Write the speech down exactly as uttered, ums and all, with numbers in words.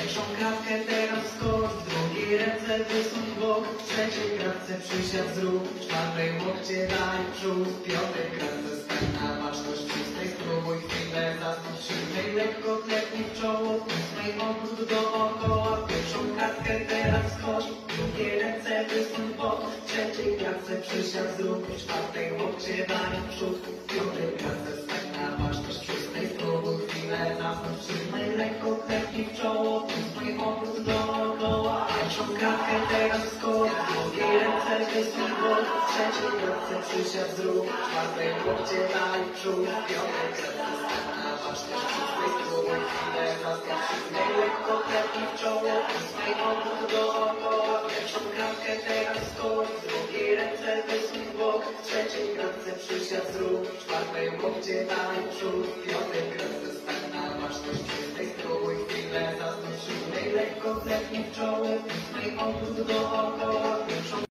Pierwszą kratkę teraz skocz, w drugiej ręce wysuń w bok, w trzeciej kratce przysiad zrób, w czwartej łokcie daj w przód, w piątej kratce stań na baczność, w szóstej spróbuj chwilę zasnąć, w siódmej lekko klepnij w czoło, w ósmej obrót dookoła. Pierwszą kratkę teraz skocz, w drugiej ręce wysuń w bok, w trzeciej kratce przysiad zrób, w czwartej łokcie daj w przód, w piątej kratce stań na baczność, w szóstej spróbuj chwilę zasnąć, w siódmej lekko klepnij w czoło, w ósmej obrót dookoła. Pierwszą kratkę teraz skocz, w drugiej ręce wysuń w bok, w trzeciej kratce przysiad zrób, w czwartej łokcie daj w przód, w piątej kratce stań na baczność, w szóstej spróbuj chwilę zasnąć, w siódmej lekko klepnij w czoło, w ósmej obrót dookoła. Pierwszą kratkę teraz skocz, w drugiej ręce wysuń w bok, w trzeciej kratce przysiad zrób, w czwartej łokcie daj w przód, w piątej kratce stań na baczność, w szóstej spróbuj chwilę zasnąć, w siódmej lekko klepnij w czoło, w ósmej obrót dookoła. Pierwszą